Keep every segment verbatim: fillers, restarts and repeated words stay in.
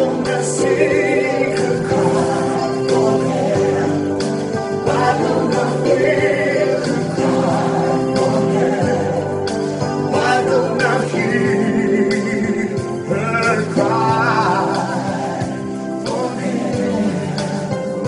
don't I seek to cry for help? Why don't I fear to cry for help? Why don't I hear her cry for help?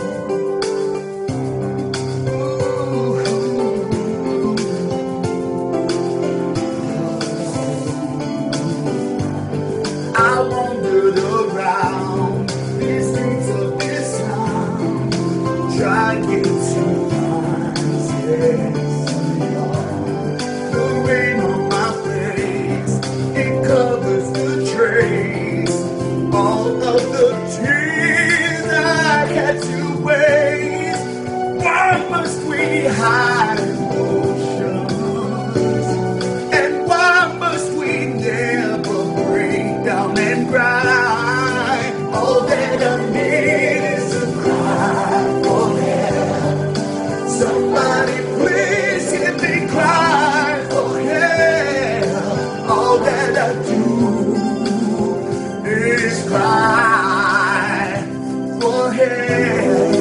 I wandered around these streets of this town, trying to find yes, the rain on my face, it covers the trace, all of the tears I had to waste. Why must we hide emotions? And why must we never break down and cry? All that I need is to cry for help. Somebody please hear me cry for help. All that I do is cry for help.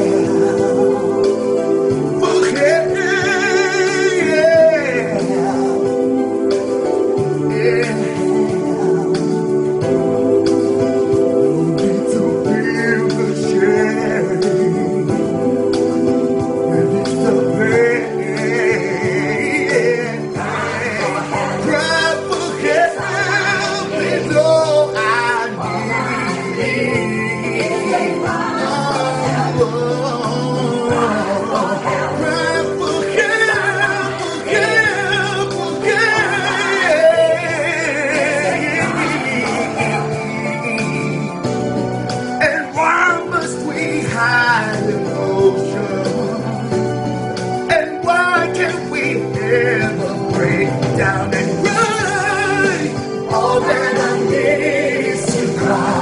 For help. Yeah. No need to feel the shame when it's the pain. Cry for help is all I need. Oh, cry for help, for help, for help. And why must we hide emotion? And why can't we never break down and cry? All that I need is to cry.